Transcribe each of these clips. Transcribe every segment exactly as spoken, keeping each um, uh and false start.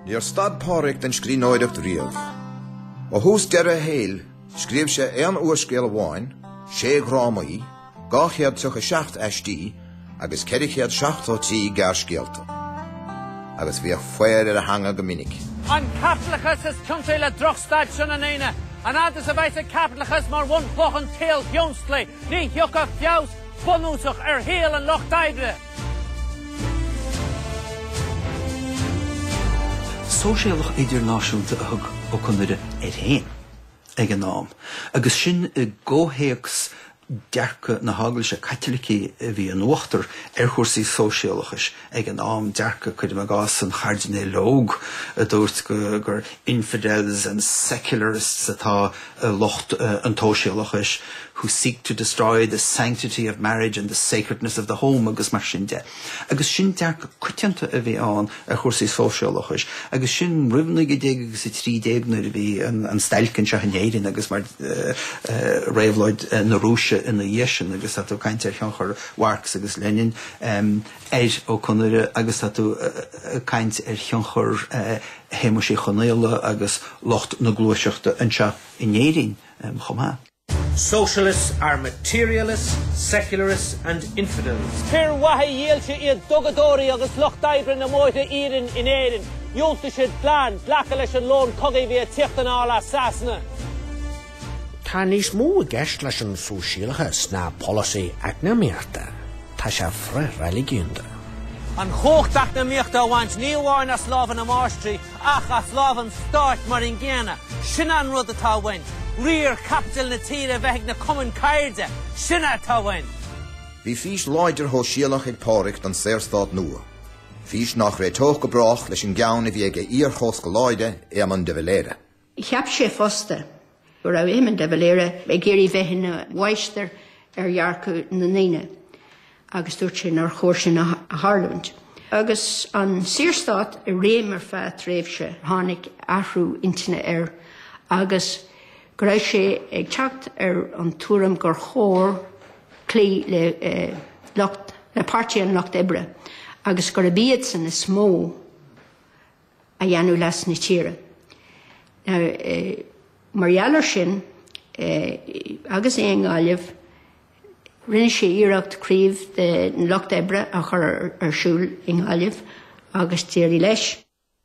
Níor stad Phádraic den scríobh riamh. Ó hús deire héil, scríobh sé an uaiscéal amháin, sé grámaí, gáchéad tucha seacht eistí, agus cerichéad seachtótí gar scéalta. Agus bhí foiir ar a hanga go minic. An Catholichas is tionchar le drochstad sin an éine, an antas a bheith a Catholichas mar bhain bochan tail fionstlé, ní thioccha fios, bunúsach ar héal an Lucht Oibre. Sóisialach idirnáisiúnta a thug ó Conaire ar héin ag an nám. Agus sin i ggóthaíochs dearcha na haglaigh sé Caitlicí a bhí an uachtar ar chósaí sóisialachas ag an nám dearcha chuid me gás an chardinné lóg a dúirt go gur infidels and secularists atá locht an tóisialachas who seek to destroy the sanctity of marriage and the sacredness of the home agus mar sin de. Agus sin dearcha cuiteanta a bhí an ar chósaí sóisialachas. Agus sin ribhnaigh i déag agus i trí déagnar a bhí an stailcinn se hanéirin agus mar réabhlóid na rúise in the Yeshin, agus that to kind of tionchar Marx agus Lenin um, Pádraic Ó Conaire agus that to uh, kind of tionchar Séamus Ó Conghaile agus Lucht na Glúiseachta anseo inéirin um, chomá. Socialists are materialists, secularists and infidels. Pir wahi yielche iad dogadori agus Lucht Oibre na moite irin in éirin. Yolta shid plan, blacha leis an lón cogaí bhí a tiocht an ála sasna. Tá níos mó gceist leis an sóisialachas na policy eacnamaíochta. Tá sé fre religiúnta. An chóchtach na míochta bhaint níomháin a Slávan am Áistrí ach a Slávan start mar in Ggéana. Sin an rud atá bhaint. Riar capital na tíre bheith na cumann cairde. Sin atá bhaint. Bhí fís láidir hóisialach ag Phádraic don séarstad nua. Fís nach ré tóch go brach leis an gceann a bhí ag íor chós go láide é am an de bhléire. Cheap sé fosta. Go raibh éimeann de bhléire ag géirí bheith na mhaistir ar dhearcú na naine. Agus dúirt sin ar chóir sin a Harlúint. Agus an Séarstad i réimar feadh tréimhse tháinig athrú intina ar agus go raibh sé ag teacht ar an túram gur chóir clí le eh, Lucht le Pháirtí an Lucht Oibre agus gur a bíad san is mó a dhéanú leis na tíre. Now, eh, mar dheallar sin eh, agus é nGaillimh rinne sé iireacht craobh de Lucht Oibre a chur ar, ar siúl i nGaillimh agus tíorí leis.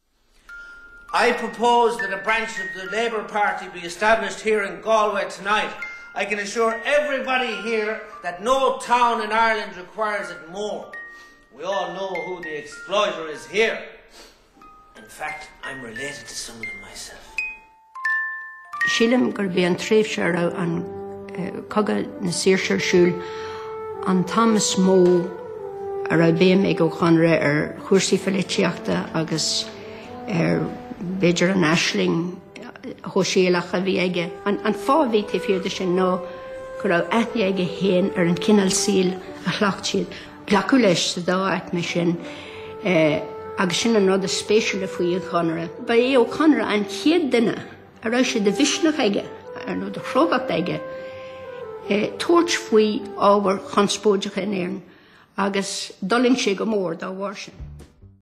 I propose that a branch of the Labour Party be established here in Galway tonight. I can assure everybody here that no town in Ireland requires it more. We all know who the exploiter is here. In fact, I'm related to some of them myself. Sílim gur bhí an tréimhse ar an cogadh na Saoirse siúl an Thomas mó ar a bhéim ag Ó Conaire ar chúrsaí feiliteachta agus ar beidir an aisling Sóisialacha bhí aige. An, an fábhí tí fiúda sin ná go raibh aithne aige héin ar an cinál síl a chhlacht siad. Glacu leis sa dá aithme sin agus sin an rud a spéisiúla faoi Ó Conaire. Ba é Ó Conaire an chéad duine a raibh sé de bhisneach aige ar nó de chrógacht aige tuairt faoi ábhar chunspóideach in éireann agus doling sé go mór dá bhhair sin.